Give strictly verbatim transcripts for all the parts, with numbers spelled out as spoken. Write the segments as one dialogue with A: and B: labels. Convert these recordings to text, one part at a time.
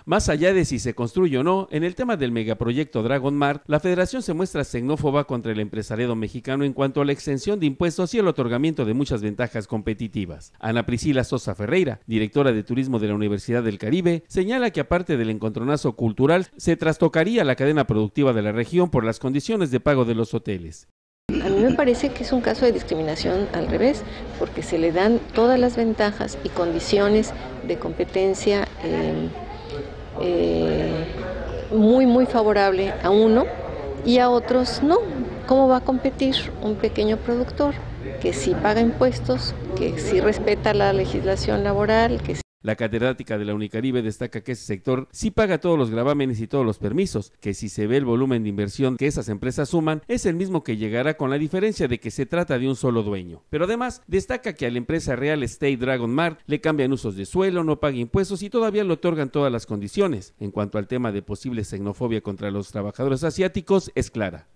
A: Más allá de si se construye o no, en el tema del megaproyecto Dragon Mart, la Federación se muestra xenófoba contra el empresariado mexicano en cuanto a la exención de impuestos y el otorgamiento de muchas ventajas competitivas. Ana Priscila Sosa Ferreira, directora de Turismo de la Universidad del Caribe, señala que aparte del encontronazo cultural, se trastocaría la cadena productiva de la región por las condiciones de pago de los hoteles.
B: A mí me parece que es un caso de discriminación al revés, porque se le dan todas las ventajas y condiciones de competencia eh, eh, muy, muy favorable a uno y a otros no. ¿Cómo va a competir un pequeño productor que sí paga impuestos, que sí respeta la legislación laboral, que sí?
A: La catedrática de la Unicaribe destaca que ese sector sí paga todos los gravámenes y todos los permisos, que si se ve el volumen de inversión que esas empresas suman, es el mismo que llegará con la diferencia de que se trata de un solo dueño. Pero además, destaca que a la empresa Real Estate Dragon Mart le cambian usos de suelo, no paga impuestos y todavía le otorgan todas las condiciones. En cuanto al tema de posible xenofobia contra los trabajadores asiáticos, es clara.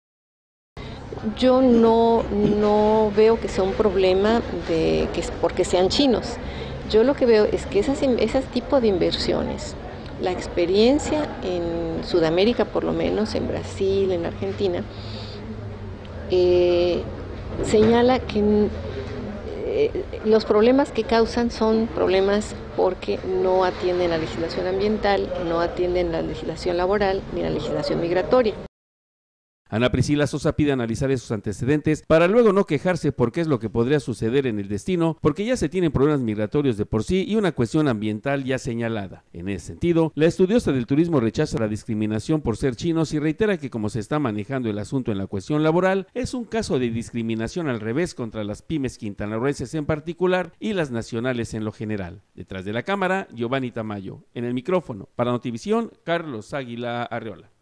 B: Yo no, no veo que sea un problema de que porque sean chinos. Yo lo que veo es que esas, esas tipos de inversiones, la experiencia en Sudamérica por lo menos, en Brasil, en Argentina, eh, señala que eh, los problemas que causan son problemas porque no atienden la legislación ambiental, no atienden la legislación laboral ni la legislación migratoria.
A: Ana Priscila Sosa pide analizar esos antecedentes para luego no quejarse porque es lo que podría suceder en el destino, porque ya se tienen problemas migratorios de por sí y una cuestión ambiental ya señalada. En ese sentido, la estudiosa del turismo rechaza la discriminación por ser chinos y reitera que como se está manejando el asunto en la cuestión laboral, es un caso de discriminación al revés contra las pymes quintanarroenses en particular y las nacionales en lo general. Detrás de la cámara, Giovanni Tamayo. En el micrófono, para Notivisión, Carlos Águila Arreola.